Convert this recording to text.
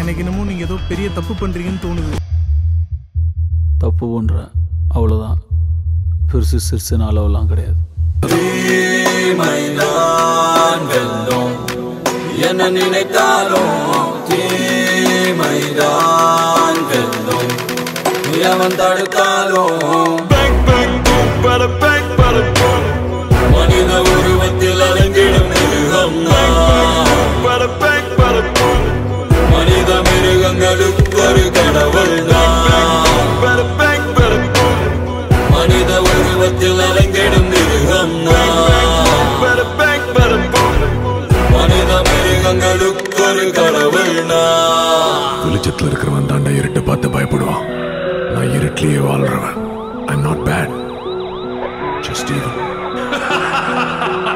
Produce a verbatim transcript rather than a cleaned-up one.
எனக்கு என்னமோ நீங்க ஏதோ பெரிய தப்பு பண்றீங்கன்னு தோணுது. தப்பு பண்ற அவ்வளவுதான், பெருசு சிறுசுன்னு அளவெல்லாம் கிடையாது. என்ன நினைத்தாலும் தீமைதான் வெல்லும், எவன் தடுத்தாலும் மனித உருவத்தில் அலைந்திடும் மிருகம், மனித மிருகங்களுக்கு ஒரு கடவுள், மனித உருவத்தில் அலைந்திடும் மிருகம், மனித மிருகங்களுக்கு ஒரு கடவுள். வெளிச்சத்தில் இருக்கிறவன் தாண்டா இருட்டை பார்த்து பயப்படுவான். நான் இருட்டிலேயே வாழ்றவன். I'm not bad, just evil.